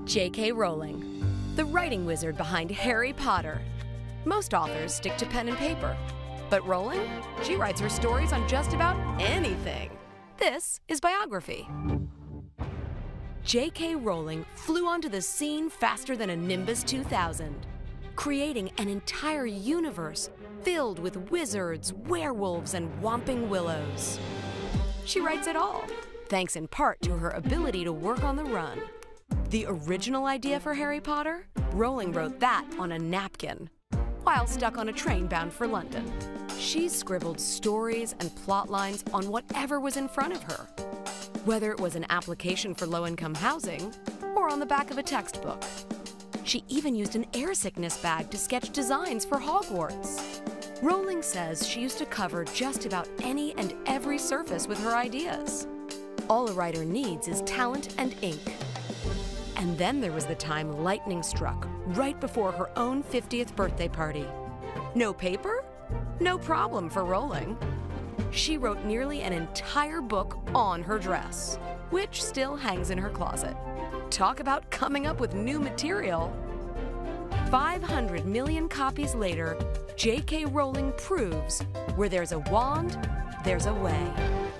J.K. Rowling, the writing wizard behind Harry Potter. Most authors stick to pen and paper, but Rowling, she writes her stories on just about anything. This is Biography. J.K. Rowling flew onto the scene faster than a Nimbus 2000, creating an entire universe filled with wizards, werewolves, and whomping willows. She writes it all, thanks in part to her ability to work on the run. The original idea for Harry Potter? Rowling wrote that on a napkin, while stuck on a train bound for London. She scribbled stories and plot lines on whatever was in front of her, whether it was an application for low-income housing or on the back of a textbook. She even used an air sickness bag to sketch designs for Hogwarts. Rowling says she used to cover just about any and every surface with her ideas. All a writer needs is talent and ink. And then there was the time lightning struck right before her own 50th birthday party. No paper? No problem for Rowling. She wrote nearly an entire book on her dress, which still hangs in her closet. Talk about coming up with new material. 500 million copies later, J.K. Rowling proves where there's a wand, there's a way.